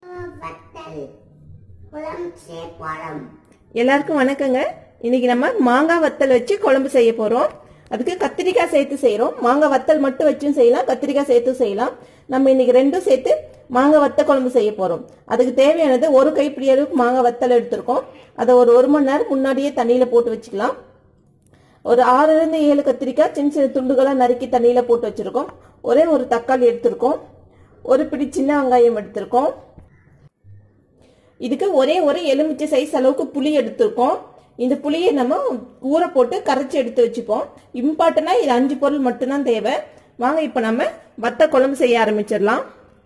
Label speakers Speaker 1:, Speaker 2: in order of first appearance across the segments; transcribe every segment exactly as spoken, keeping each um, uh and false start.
Speaker 1: எல்லாருக்கும் வணக்கங்க. இன்னைக்கு நம்ம மாங்காய் வத்தல் வச்சு குழம்பு செய்ய போறோம். அதுக்கு கத்திரிக்காய் சேர்த்து செய்யறோம். மாங்காய் வத்தல் மட்டும் வச்சும் செய்யலாம், கத்திரிக்காய் சேர்த்து செய்யலாம். நம்ம இன்னைக்கு ரெண்டும் சேர்த்து மாங்காய் வத்த குழம்பு செய்ய போறோம். அதுக்கு தேவையானது ஒரு கைப்பிடி அளவுக்கு மாங்காய் வத்தல் எடுத்திருக்கோம். அதை ஒரு ஒரு மணி நேரம் முன்னாடியே தண்ணியில போட்டு வச்சுக்கலாம். ஒரு ஆறுல இருந்து ஏழு கத்திரிக்காய் சின்ன சின்ன துண்டுகளா நறுக்கி தண்ணியில போட்டு வச்சிருக்கோம். ஒரே ஒரு தக்காளி எடுத்திருக்கோம். ஒரு பிடி சின்ன வெங்காயம் எடுத்திருக்கோம். இதுக்கு ஒரே ஒரு எலுமிச்சை சைஸ் அளவுக்கு புளி எடுத்திருக்கோம். இந்த புளியை நம்ம ஊற போட்டு கரைச்சி எடுத்து வச்சுப்போம். இம்பார்ட்டனா இது அஞ்சு பொருள் மட்டும்தான் தேவை. வாங்க இப்ப நம்ம வத்த குழம்பு செய்ய ஆரம்பிச்சிடலாம்.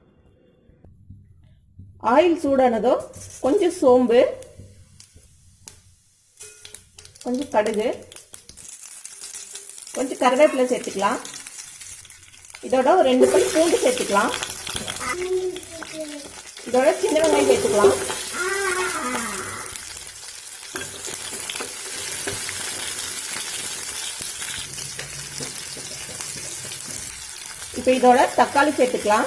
Speaker 1: ஆயில் சூடானதோ கொஞ்சம் சோம்பு, கொஞ்சம் கடுகு, கொஞ்சம் கருவேப்பிலை சேர்த்துக்கலாம். இதோட ஒரு ரெண்டு பல் பூண்டு சேர்த்துக்கலாம். இதோட சின்ன வெங்காயம் சேர்த்துக்கலாம். இப்ப இதோட தக்காளி சேர்த்துக்கலாம்.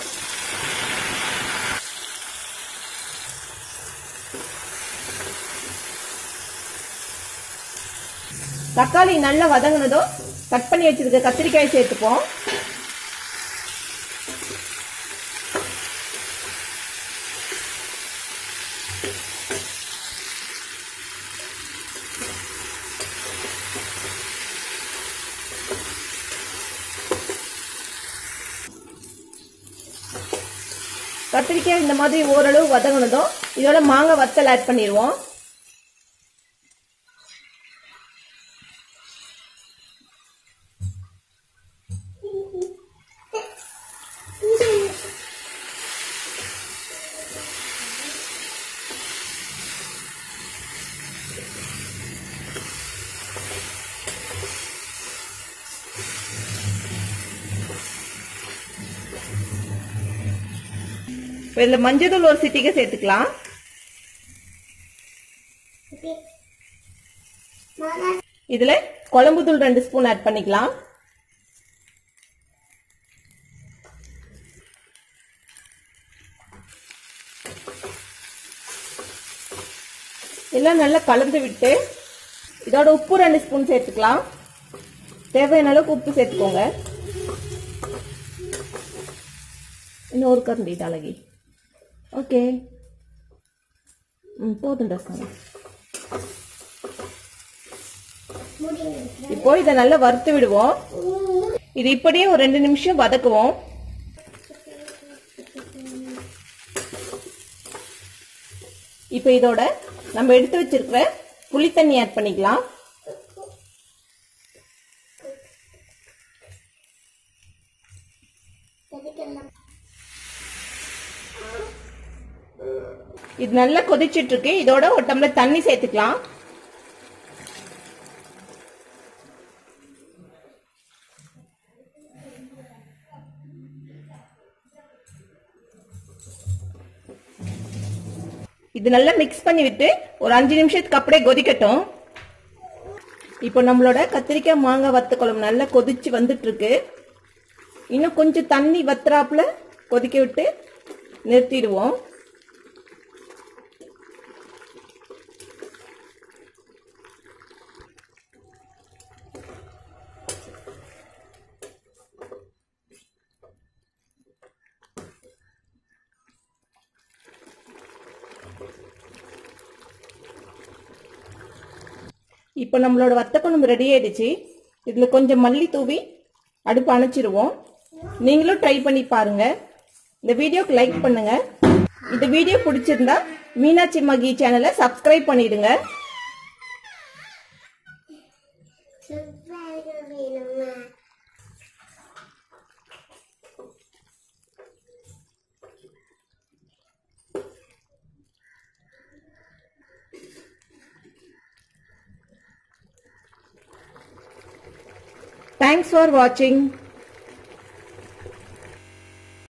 Speaker 1: தக்காளி நல்லா வதங்கினதும் கட் பண்ணி வச்சிருக்க கத்திரிக்காய் சேர்த்துப்போம். கத்திரிக்காய் இந்த மாதிரி ஓரளவு வதங்கினதும் இதோட மாங்காய் வத்தல் ஆட் பண்ணிடுவோம். இதுல மஞ்சள் தூள் ஒரு சிட்டிகை சேர்த்துக்கலாம். இதுல குழம்பு தூள் ரெண்டு ஸ்பூன் ஆட் பண்ணிக்கலாம். எல்லாம் நல்லா கலந்து விட்டு இதோட உப்பு ரெண்டு ஸ்பூன் சேர்த்துக்கலாம். தேவையான அளவுக்கு உப்பு சேர்த்துக்கோங்க. இன்னொரு கரண்டி தலகி. ஓகே, போதும். இப்போ இதை நல்லா வறுத்து விடுவோம். இது இப்படியே ஒரு ரெண்டு நிமிஷம் வதக்குவோம். இப்ப இதோட நம்ம எடுத்து வச்சிருக்கிற புளி தண்ணி ஆட் பண்ணிக்கலாம். இது நல்லா கொதிச்சிட்டு இருக்கு. இதோட ஒரு டம்ளர் தண்ணி சேர்த்துக்கலாம். இது நல்லா மிக்ஸ் பண்ணி விட்டு ஒரு அஞ்சு நிமிஷத்துக்கு அப்படியே கொதிக்கட்டும். இப்போ நம்மளோட கத்திரிக்காய் மாங்காய் வத்த குழம்பு நல்லா கொதிச்சு வந்துட்டு இருக்கு. இன்னும் கொஞ்சம் தண்ணி வத்துறாப்புல கொதிக்க விட்டு நிறுத்திடுவோம். இப்போ நம்மளோட வத்த குழம்பு ரெடி ஆயிடுச்சு. இதுல கொஞ்சம் மல்லி தூவி அடுப்பு அணைச்சிருவோம். நீங்களும் ட்ரை பண்ணி பாருங்க. இந்த வீடியோக்கு லைக் பண்ணுங்க. இந்த வீடியோ பிடிச்சிருந்தா மீனாட்சி மகி சேனலை சப்ஸ்கிரைப் பண்ணிடுங்க. Thanks for watching.